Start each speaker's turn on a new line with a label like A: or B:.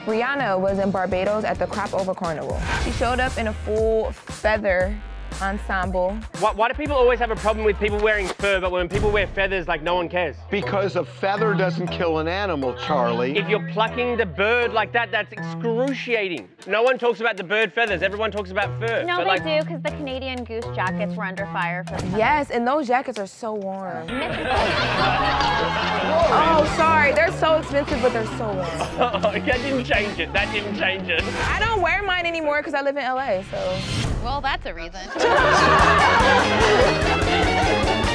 A: Rihanna was in Barbados at the Crop Over Carnival. She showed up in a full feather ensemble.
B: Why do people always have a problem with people wearing fur, but when people wear feathers, like, no one cares?
C: Because a feather doesn't kill an animal, Charlie.
B: If you're plucking the bird like that, that's excruciating. No one talks about the bird feathers. Everyone talks about fur.
D: No, they do, because the Canadian goose jackets were under fire for the
A: Yes, and those jackets are so warm. Oh, sorry. They're so expensive, but they're so warm.
B: That didn't change it. That didn't change it.
A: I don't wear mine anymore because I live in LA, so.
D: Well, that's a reason.